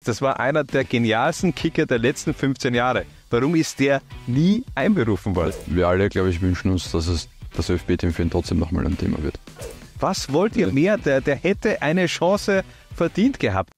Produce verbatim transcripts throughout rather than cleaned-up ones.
das war einer der genialsten Kicker der letzten fünfzehn Jahre. Warum ist der nie einberufen worden? Wir alle, glaube ich, wünschen uns, dass es das ÖFB-Team für ihn trotzdem nochmal ein Thema wird. Was wollt ihr mehr? Der, der hätte eine Chance verdient gehabt.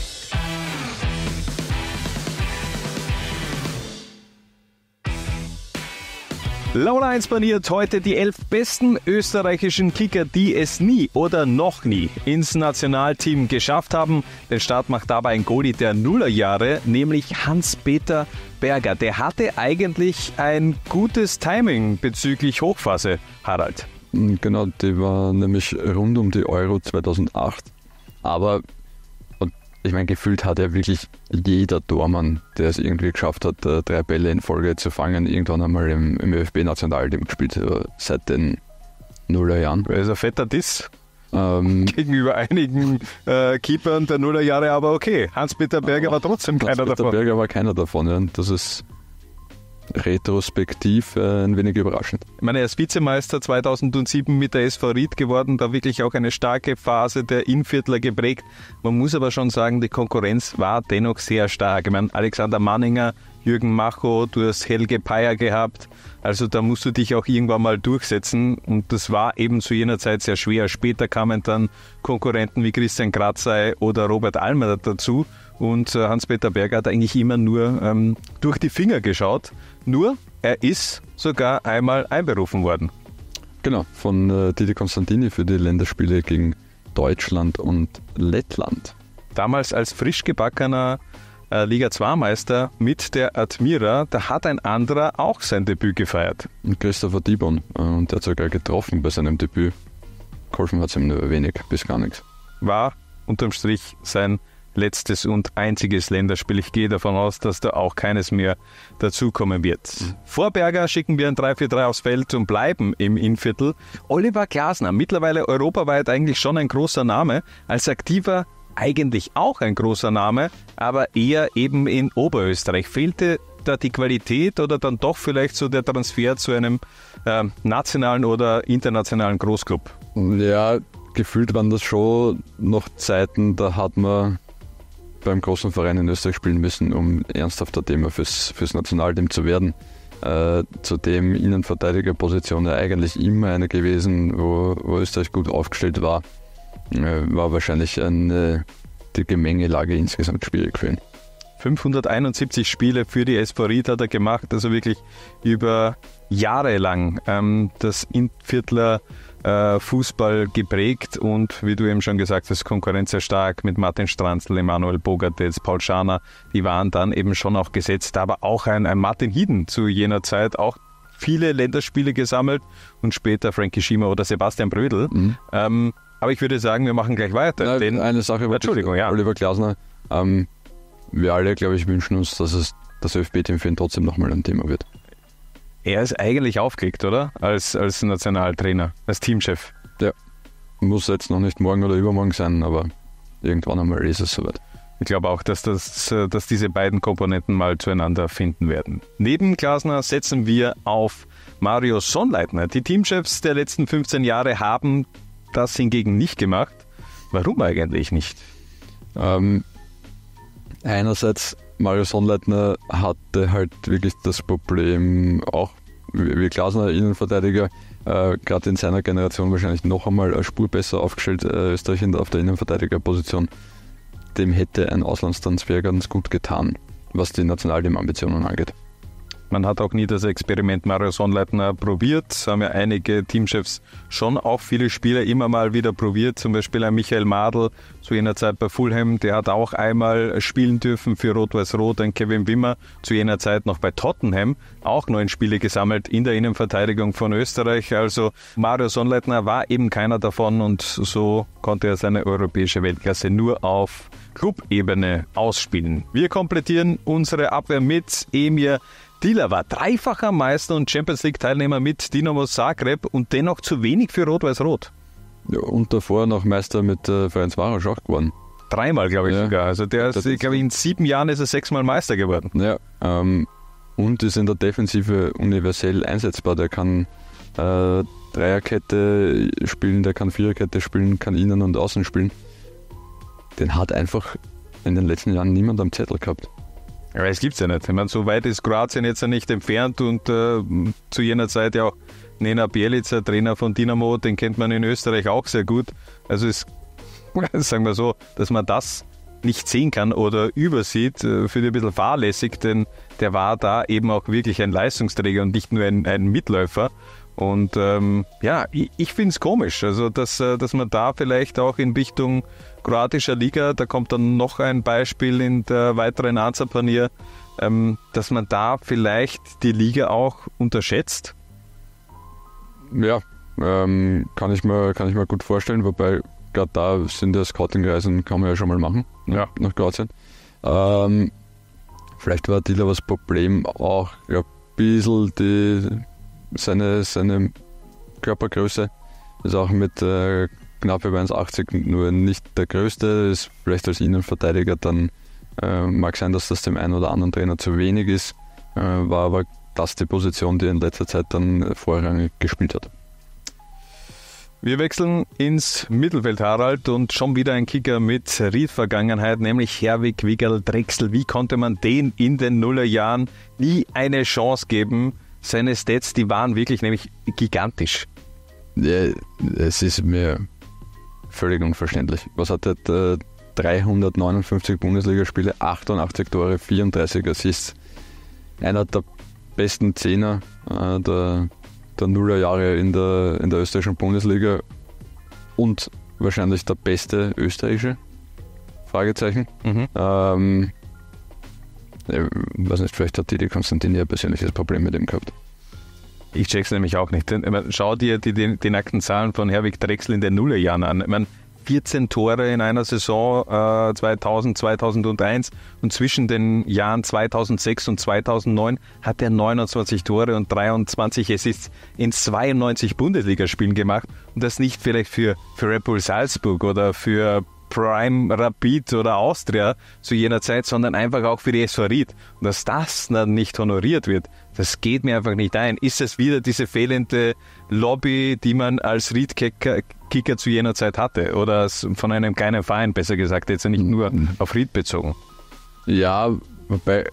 Laula eins baniert heute die elf besten österreichischen Kicker, die es nie oder noch nie ins Nationalteam geschafft haben. Den Start macht dabei ein Goalie der Nullerjahre, nämlich Hans-Peter Berger. Der hatte eigentlich ein gutes Timing bezüglich Hochphase, Harald. Genau, die war nämlich rund um die Euro zweitausendacht. Aber ich meine, gefühlt hat ja wirklich jeder Tormann, der es irgendwie geschafft hat, drei Bälle in Folge zu fangen, irgendwann einmal im, im ÖFB-Nationalteam gespielt, seit den Nullerjahren. Das ist ein fetter Diss ähm, gegenüber einigen äh, Keepern der Nullerjahre, aber okay, Hans-Peter Berger war trotzdem keiner Hans-Peter davon. Berger war keiner davon, ja. Das ist retrospektiv äh, ein wenig überraschend. Ich meine, er ist Vizemeister zweitausendsieben mit der S V Ried geworden, da wirklich auch eine starke Phase der Innviertler geprägt. Man muss aber schon sagen, die Konkurrenz war dennoch sehr stark. Ich meine, Alexander Manninger, Jürgen Macho, du hast Helge Peier gehabt, also da musst du dich auch irgendwann mal durchsetzen und das war eben zu jener Zeit sehr schwer. Später kamen dann Konkurrenten wie Christian Kratzey oder Robert Almer dazu. Und Hans-Peter Berger hat eigentlich immer nur ähm, durch die Finger geschaut. Nur, er ist sogar einmal einberufen worden. Genau, von äh, Didi Constantini für die Länderspiele gegen Deutschland und Lettland. Damals als frisch gebackener äh, Liga zwei Meister mit der Admira, da hat ein anderer auch sein Debüt gefeiert. Und Christopher Dibon, äh, und der hat sogar getroffen bei seinem Debüt. Geholfen hat es ihm nur wenig, bis gar nichts. War unterm Strich sein letztes und einziges Länderspiel. Ich gehe davon aus, dass da auch keines mehr dazukommen wird. Mhm. Vor Berger schicken wir ein drei vier drei aufs Feld und bleiben im Innviertel. Oliver Glasner, mittlerweile europaweit eigentlich schon ein großer Name, als Aktiver eigentlich auch ein großer Name, aber eher eben in Oberösterreich. Fehlte da die Qualität oder dann doch vielleicht so der Transfer zu einem äh, nationalen oder internationalen Großclub? Ja, gefühlt waren das schon noch Zeiten, da hat man beim großen Verein in Österreich spielen müssen, um ernsthafter Thema fürs, fürs Nationalteam zu werden. Äh, zudem Innenverteidigerposition ja eigentlich immer eine gewesen, wo, wo Österreich gut aufgestellt war. Äh, war wahrscheinlich eine, die Gemengelage insgesamt schwierig für ihn. fünfhunderteinundsiebzig Spiele für die S V Ried hat er gemacht, also wirklich über Jahre lang ähm, das Innviertler äh, Fußball geprägt und wie du eben schon gesagt hast, Konkurrenz sehr stark mit Martin Stranzl, Emanuel Bogartetz, Paul Schaner, die waren dann eben schon auch gesetzt, aber auch ein, ein Martin Hieden zu jener Zeit, auch viele Länderspiele gesammelt und später Frankie Schiemer oder Sebastian Brödel. Mhm. Ähm, aber ich würde sagen, wir machen gleich weiter. Na, denn, eine Sache, Entschuldigung, ja. Oliver Glasner, ähm, wir alle, glaube ich, wünschen uns, dass es das ÖFB-Team für ihn trotzdem nochmal ein Thema wird. Er ist eigentlich aufgelegt, oder? Als, als Nationaltrainer, als Teamchef. Ja, muss jetzt noch nicht morgen oder übermorgen sein, aber irgendwann einmal ist es soweit. Ich glaube auch, dass, das, dass diese beiden Komponenten mal zueinander finden werden. Neben Glasner setzen wir auf Mario Sonnleitner. Die Teamchefs der letzten fünfzehn Jahre haben das hingegen nicht gemacht. Warum eigentlich nicht? Ähm, einerseits, Mario Sonnleitner hatte halt wirklich das Problem, auch wie Glasner, Innenverteidiger, äh, gerade in seiner Generation wahrscheinlich noch einmal eine Spur besser aufgestellt, äh, Österreich auf der Innenverteidigerposition. Dem hätte ein Auslandstransfer ganz gut getan, was die Nationalteam-Ambitionen angeht. Man hat auch nie das Experiment Mario Sonnleitner probiert. Haben ja einige Teamchefs schon auch viele Spieler immer mal wieder probiert. Zum Beispiel ein Michael Madl zu jener Zeit bei Fulham. Der hat auch einmal spielen dürfen für Rot-Weiß-Rot. Ein Kevin Wimmer zu jener Zeit noch bei Tottenham. Auch neun Spiele gesammelt in der Innenverteidigung von Österreich. Also Mario Sonnleitner war eben keiner davon und so konnte er seine europäische Weltklasse nur auf Clubebene ausspielen. Wir komplettieren unsere Abwehr mit Emir Dila, war dreifacher Meister und Champions League-Teilnehmer mit Dinamo Zagreb und dennoch zu wenig für Rot-Weiß-Rot. Ja, und davor noch Meister mit äh, Ferencváros auch geworden. Dreimal, glaube ich, ja. sogar. Also der ist, ich glaube, in sieben Jahren ist er sechsmal Meister geworden. Ja, ähm, und ist in der Defensive universell einsetzbar. Der kann äh, Dreierkette spielen, der kann Viererkette spielen, kann Innen und Außen spielen. Den hat einfach in den letzten Jahren niemand am Zettel gehabt. Aber es gibt's ja nicht. Ich meine, so weit ist Kroatien jetzt ja nicht entfernt und äh, zu jener Zeit ja auch Nena Bjelica, Trainer von Dinamo, den kennt man in Österreich auch sehr gut. Also es, sagen wir so, dass man das nicht sehen kann oder übersieht, äh, finde ich ein bisschen fahrlässig, denn der war da eben auch wirklich ein Leistungsträger und nicht nur ein, ein Mitläufer. Und ähm, ja, ich, ich finde es komisch, also dass, dass man da vielleicht auch in Richtung kroatischer Liga, da kommt dann noch ein Beispiel in der weiteren Ansapanier, ähm, dass man da vielleicht die Liga auch unterschätzt. Ja, ähm, kann ich mir, kann ich mir gut vorstellen, wobei gerade da sind ja Scouting-Reisen, kann man ja schon mal machen, ja, nach Kroatien. Ähm, vielleicht war Attila das Problem auch ja, ein bisschen die Seine, seine Körpergröße ist auch mit äh, knapp über eins Komma achtzig nur nicht der größte, ist vielleicht als Innenverteidiger dann, äh, mag sein, dass das dem einen oder anderen Trainer zu wenig ist, äh, war aber das die Position, die er in letzter Zeit dann vorrangig gespielt hat. Wir wechseln ins Mittelfeld, Harald, und schon wieder ein Kicker mit Ried-Vergangenheit, nämlich Herwig Wigerl-Drechsel. Wie konnte man den in den Nullerjahren nie eine Chance geben? Seine Stats, die waren wirklich nämlich gigantisch. Ja, es ist mir völlig unverständlich. Was hat er? Äh, dreihundertneunundfünfzig Bundesligaspiele, achtundachtzig Tore, vierunddreißig Assists. Einer der besten Zehner äh, der, der Nullerjahre in der, in der österreichischen Bundesliga und wahrscheinlich der beste österreichische? Fragezeichen. Mhm. Ähm, Ich weiß nicht, vielleicht hat Didi Konstantin ja ein persönliches Problem mit ihm gehabt. Ich check's nämlich auch nicht. Schau dir die, die, die nackten Zahlen von Herwig Drechsel in den Nullerjahren an. Ich meine, vierzehn Tore in einer Saison äh, zweitausend, zweitausendeins und zwischen den Jahren zweitausendsechs und zweitausendneun hat er neunundzwanzig Tore und dreiundzwanzig Assists in zweiundneunzig Bundesligaspielen gemacht und das nicht vielleicht für, für Red Bull Salzburg oder für Prime Rapid oder Austria zu jener Zeit, sondern einfach auch für die S V Ried. Und dass das dann nicht honoriert wird, das geht mir einfach nicht ein. Ist es wieder diese fehlende Lobby, die man als Ried-Kicker Kicker zu jener Zeit hatte? Oder von einem kleinen Verein, besser gesagt, jetzt nicht nur auf Ried bezogen? Ja, wobei,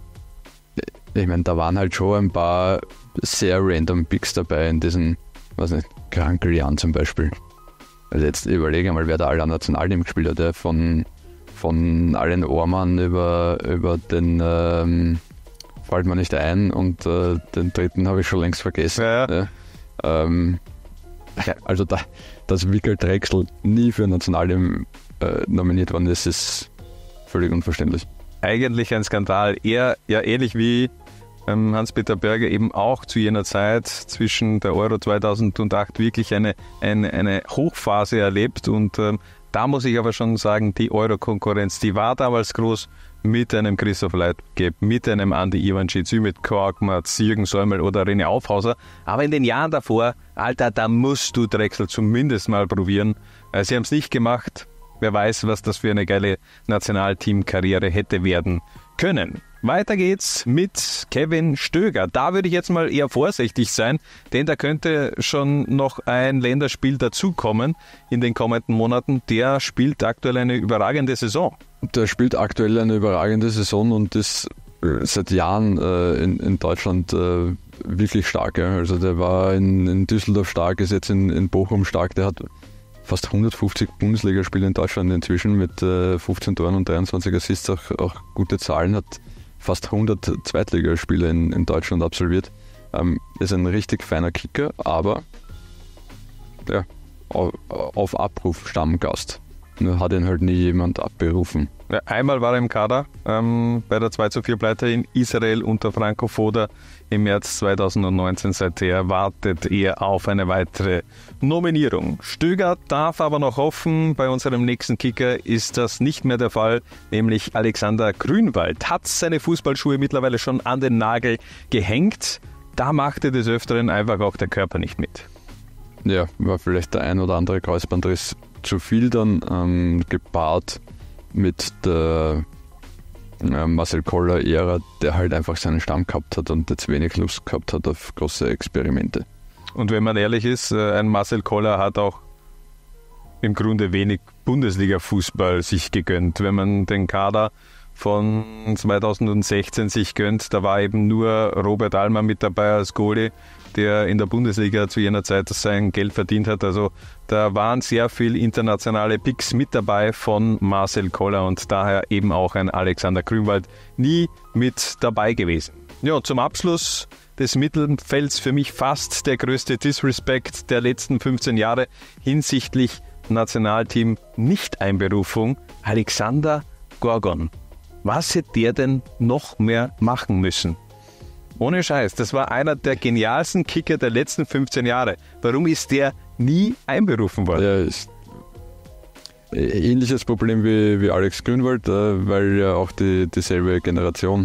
ich meine, da waren halt schon ein paar sehr random Picks dabei in diesen, weiß nicht, Krankeljahren zum Beispiel. Also jetzt überlege mal, wer da alle Nationalteam gespielt hat. Ja? Von, von Allen Ohrmann über, über den, ähm, fällt mir nicht ein, und äh, den dritten habe ich schon längst vergessen. Ja, ja. Ja, ähm, also da, dass Wigerl-Drechsel nie für Nationalteam äh, nominiert worden ist, ist völlig unverständlich. Eigentlich ein Skandal. Er, ja ähnlich wie ähm, Hans-Peter Berger eben auch zu jener Zeit zwischen der Euro zweitausendacht wirklich eine, eine, eine Hochphase erlebt, und ähm, da muss ich aber schon sagen, die Euro-Konkurrenz, die war damals groß mit einem Christoph Leitgeb, mit einem Andi Ivancic, mit Korkmaz, Jürgen Säumel oder René Aufhauser. Aber in den Jahren davor, Alter, da musst du Drechsel zumindest mal probieren. Sie haben es nicht gemacht. Wer weiß, was das für eine geile Nationalteam-Karriere hätte werden können. Weiter geht's mit Kevin Stöger. Da würde ich jetzt mal eher vorsichtig sein, denn da könnte schon noch ein Länderspiel dazukommen in den kommenden Monaten. Der spielt aktuell eine überragende Saison. Der spielt aktuell eine überragende Saison und ist seit Jahren äh, in, in Deutschland äh, wirklich stark. Ja. Also der war in, in Düsseldorf stark, ist jetzt in, in Bochum stark. Der hat fast hundertfünfzig Bundesligaspiele in Deutschland inzwischen mit äh, fünfzehn Toren und dreiundzwanzig Assists, auch, auch gute Zahlen, hat fast hundert Zweitligaspiele in, in Deutschland absolviert. Ähm, ist ein richtig feiner Kicker, aber ja, auf, auf Abruf Stammgast. Nur hat ihn halt nie jemand abberufen. Ja, einmal war er im Kader ähm, bei der zwei zu vier Pleite in Israel unter Franco Foda im März zweitausendneunzehn. Seither wartet er auf eine weitere Nominierung. Stöger darf aber noch hoffen. Bei unserem nächsten Kicker ist das nicht mehr der Fall, nämlich Alexander Grünwald hat seine Fußballschuhe mittlerweile schon an den Nagel gehängt. Da machte des Öfteren einfach auch der Körper nicht mit. Ja, war vielleicht der ein oder andere Kreuzbandriss zu viel dann, ähm, gepaart mit der äh, Marcel Koller-Ära, der halt einfach seinen Stamm gehabt hat und jetzt wenig Lust gehabt hat auf große Experimente. Und wenn man ehrlich ist, ein Marcel Koller hat auch im Grunde wenig Bundesliga-Fußball sich gegönnt. Wenn man den Kader von zweitausendsechzehn sich gönnt, da war eben nur Robert Almer mit dabei als Goalie, der in der Bundesliga zu jener Zeit sein Geld verdient hat. Also da waren sehr viele internationale Picks mit dabei von Marcel Koller und daher eben auch ein Alexander Grünwald nie mit dabei gewesen. Ja, zum Abschluss des Mittelfelds für mich fast der größte Disrespect der letzten fünfzehn Jahre hinsichtlich Nationalteam Nicht-Einberufung, Alexander Gorgon. Was hätte der denn noch mehr machen müssen? Ohne Scheiß, das war einer der genialsten Kicker der letzten fünfzehn Jahre. Warum ist der nie einberufen worden? Ja, ist ähnliches Problem wie, wie Alex Grünwald, äh, weil ja auch die, dieselbe Generation,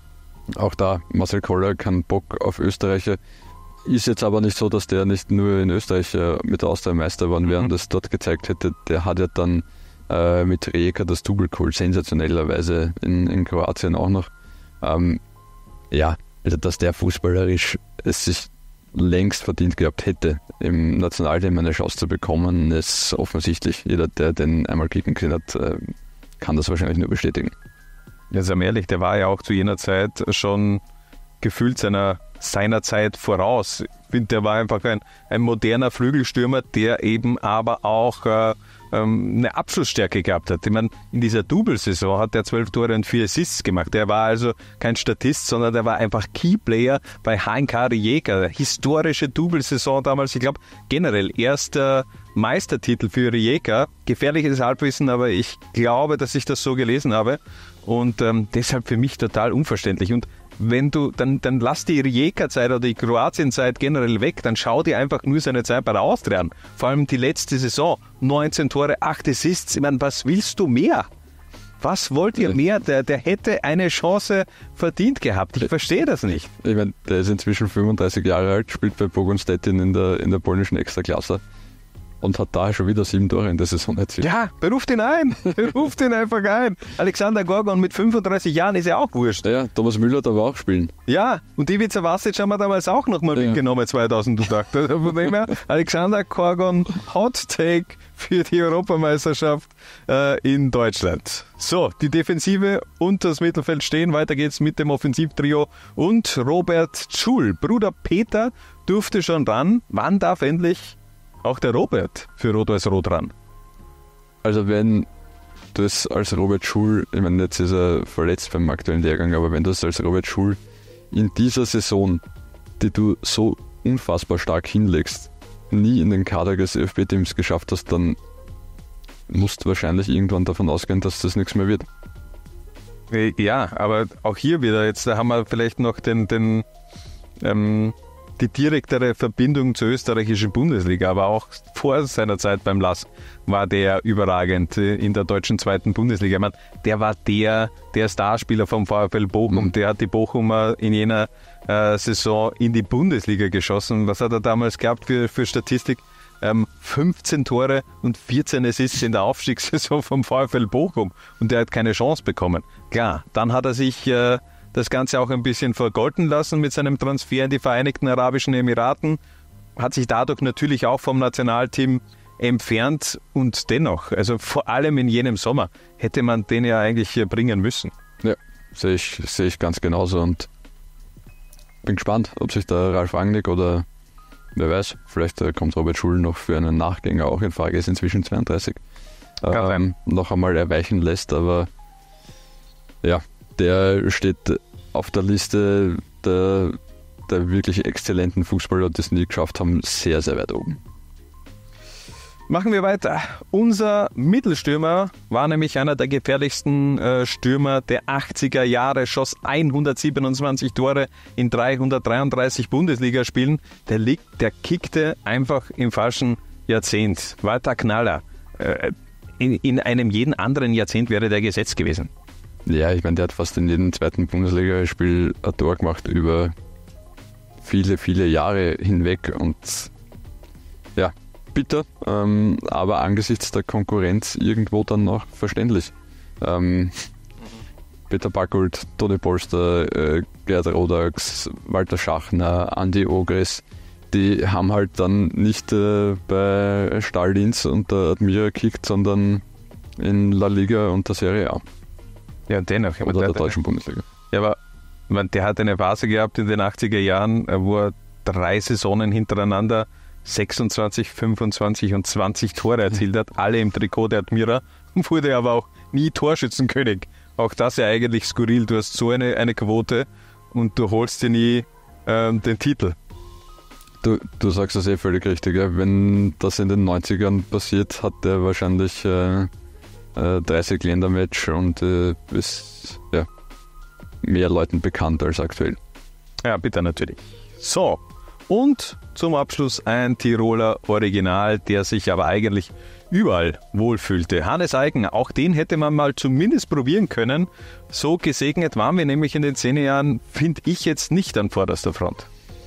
auch da Marcel Koller, keinen Bock auf Österreicher. Ist jetzt aber nicht so, dass der nicht nur in Österreich äh, mit der Austria Meister geworden wäre und das dort gezeigt hätte. Der hat ja dann äh, mit Rijeka das Double geholt, sensationellerweise in, in Kroatien auch noch. Ähm, ja, also dass der fußballerisch es sich längst verdient gehabt hätte, im Nationalteam eine Chance zu bekommen, ist offensichtlich. Jeder, der den einmal kicken gesehen hat, äh, kann das wahrscheinlich nur bestätigen. Ja, sagen wir ehrlich, der war ja auch zu jener Zeit schon gefühlt seiner, seiner Zeit voraus. Ich finde, der war einfach ein, ein moderner Flügelstürmer, der eben aber auch äh, ähm, eine Abschlussstärke gehabt hat. Ich meine, in dieser Double-Saison hat er zwölf Tore und vier Assists gemacht. Der war also kein Statist, sondern der war einfach Keyplayer bei H N K Rijeka. Historische Double-Saison damals, ich glaube generell erster Meistertitel für Rijeka. Gefährliches Halbwissen, aber ich glaube, dass ich das so gelesen habe. Und ähm, deshalb für mich total unverständlich. Und wenn du, dann, dann lass die Rijeka-Zeit oder die Kroatien-Zeit generell weg, dann schau dir einfach nur seine Zeit bei der Austria an. Vor allem die letzte Saison, neunzehn Tore, acht Assists. Ich meine, was willst du mehr? Was wollt ihr mehr? Der, der hätte eine Chance verdient gehabt. Ich verstehe das nicht. Ich meine, der ist inzwischen fünfunddreißig Jahre alt, spielt bei Pogoń Szczecin in der, in der polnischen Extraklasse. Und hat da schon wieder sieben Tore in der Saison erzielt. Ja, beruft ihn ein. Beruft ihn einfach ein. Alexander Gorgon mit fünfunddreißig Jahren ist ja auch wurscht. Ja, Thomas Müller darf auch spielen. Ja, und Ivica Vasic haben wir damals auch nochmal ja. mitgenommen, zweitausendacht. Also von dem her, Alexander Gorgon, Hot Take für die Europameisterschaft äh, in Deutschland. So, die Defensive und das Mittelfeld stehen. Weiter geht's mit dem Offensivtrio und Robert Schul. Bruder Peter durfte schon ran. Wann darf endlich auch der Robert für Rot-Weiß-Rot ran? Also wenn du es als Robert Schul, ich meine, jetzt ist er verletzt beim aktuellen Lehrgang, aber wenn du es als Robert Schul in dieser Saison, die du so unfassbar stark hinlegst, nie in den Kader des Ö F B-Teams geschafft hast, dann musst du wahrscheinlich irgendwann davon ausgehen, dass das nichts mehr wird. Ja, aber auch hier wieder, jetzt da haben wir vielleicht noch den, den ähm, die direktere Verbindung zur österreichischen Bundesliga, aber auch vor seiner Zeit beim Lask war der überragend in der deutschen zweiten Bundesliga. Ich meine, der war der, der Starspieler vom VfL Bochum, mhm. der hat die Bochumer in jener äh, Saison in die Bundesliga geschossen. Was hat er damals gehabt für, für Statistik? Ähm, fünfzehn Tore und vierzehn Assists in der Aufstiegssaison vom VfL Bochum und der hat keine Chance bekommen. Klar, dann hat er sich äh, das Ganze auch ein bisschen vergolden lassen mit seinem Transfer in die Vereinigten Arabischen Emiraten, hat sich dadurch natürlich auch vom Nationalteam entfernt und dennoch, also vor allem in jenem Sommer, hätte man den ja eigentlich bringen müssen. Ja, sehe ich, sehe ich ganz genauso und bin gespannt, ob sich der Ralf Rangnick oder wer weiß, vielleicht kommt Robert Schul noch für einen Nachgänger auch in Frage, ist inzwischen zweiunddreißig, ähm, noch einmal erweichen lässt, aber ja, der steht auf der Liste der, der wirklich exzellenten Fußballer, die es nie geschafft haben, sehr, sehr weit oben. Machen wir weiter. Unser Mittelstürmer war nämlich einer der gefährlichsten äh, Stürmer der achtziger Jahre, schoss hundertsiebenundzwanzig Tore in dreihundertdreiunddreißig Bundesligaspielen. Der, liegt, der kickte einfach im falschen Jahrzehnt. Walter Knaller. Äh, in, in einem jeden anderen Jahrzehnt wäre der gesetzt gewesen. Ja, ich meine, der hat fast in jedem zweiten Bundesligaspiel ein Tor gemacht über viele, viele Jahre hinweg und ja, bitter, ähm, aber angesichts der Konkurrenz irgendwo dann noch verständlich. Ähm, Peter Backold, Toni Polster, äh, Gerd Rodax, Walter Schachner, Andi Ogres, die haben halt dann nicht äh, bei Stal Linz und der Admira gekickt, sondern in La Liga und der Serie A. Ja, dennoch. Oder der deutschen Bundesliga. Ja, aber man, der hat eine Phase gehabt in den achtziger Jahren, wo er drei Saisonen hintereinander sechsundzwanzig, fünfundzwanzig und zwanzig Tore erzielt hat, alle im Trikot der Admira, und wurde aber auch nie Torschützenkönig. Auch das ja eigentlich skurril. Du hast so eine, eine Quote und du holst dir nie ähm, den Titel. Du, du sagst das eh völlig richtig. Ja. Wenn das in den neunzigern passiert, hat er wahrscheinlich äh, äh, dreißig Ländermatch und äh, ist ja, mehr Leuten bekannt als aktuell. Ja, bitte natürlich. So, und zum Abschluss ein Tiroler Original, der sich aber eigentlich überall wohlfühlte. Hannes Eigen, auch den hätte man mal zumindest probieren können. So gesegnet waren wir nämlich in den Zehnerjahren, finde ich jetzt nicht an vorderster Front.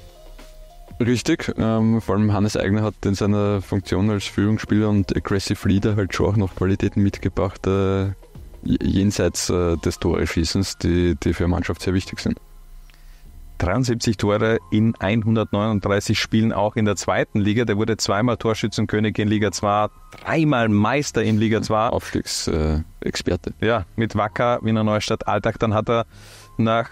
Richtig, ähm, vor allem Hannes Eigner hat in seiner Funktion als Führungsspieler und Aggressive Leader halt schon auch noch Qualitäten mitgebracht, äh, jenseits äh, des Tore-Schießens, die, die für eine Mannschaft sehr wichtig sind. dreiundsiebzig Tore in hundertneununddreißig Spielen, auch in der zweiten Liga. Der wurde zweimal Torschützenkönig in Liga zwei, dreimal Meister in Liga zwei. Aufstiegsexperte. Äh, ja, mit Wacker, Wiener Neustadt, Alltag. Dann hat er nach,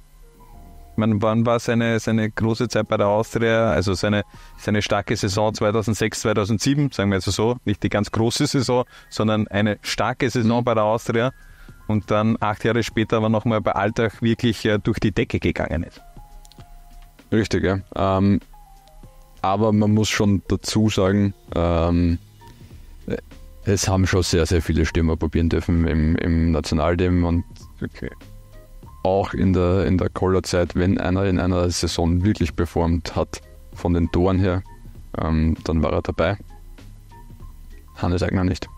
man, wann war seine, seine große Zeit bei der Austria, also seine, seine starke Saison zweitausendsechs, zweitausendsieben, sagen wir also so, nicht die ganz große Saison, sondern eine starke Saison mhm. bei der Austria. Und dann acht Jahre später aber nochmal bei Alltag wirklich äh, durch die Decke gegangen ist. Richtig, ja. Ähm, aber man muss schon dazu sagen, ähm, es haben schon sehr, sehr viele Stürmer probieren dürfen im, im Nationalteam und okay. auch in der, in der Koller-Zeit, wenn einer in einer Saison wirklich performt hat, von den Toren her, ähm, dann war er dabei. Hannes Eigner nicht.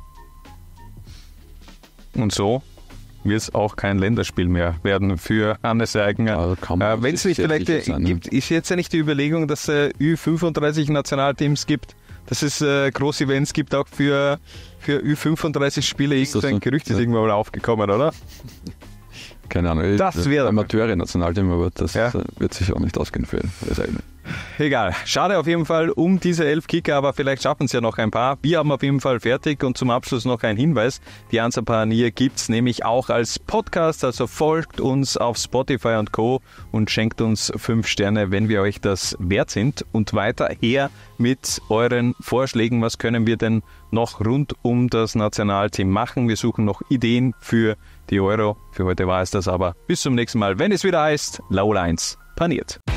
Und so wird es auch kein Länderspiel mehr werden für Hannes Eigner. Äh, Wenn es nicht vielleicht sein, gibt, ne? Ist jetzt ja nicht die Überlegung, dass es äh, Ü fünfunddreißig Nationalteams gibt, dass es äh, große Events gibt auch für, für Ü fünfunddreißig Spiele. Irgendein so? Gerücht ist ja. irgendwann mal aufgekommen, oder? Keine Ahnung. Das wäre Amateure-Nationalteam, aber das ja. wird sich auch nicht ausgehen für das eigene. Egal. Schade auf jeden Fall um diese elf Kicker, aber vielleicht schaffen es ja noch ein paar. Wir haben auf jeden Fall fertig und zum Abschluss noch ein Hinweis. Die Hansa Pioneer gibt es nämlich auch als Podcast, also folgt uns auf Spotify und Co. und schenkt uns fünf Sterne, wenn wir euch das wert sind. Und weiter her mit euren Vorschlägen. Was können wir denn noch rund um das Nationalteam machen? Wir suchen noch Ideen für die Euro. Für heute war es das aber. Bis zum nächsten Mal, wenn es wieder heißt Laula eins paniert.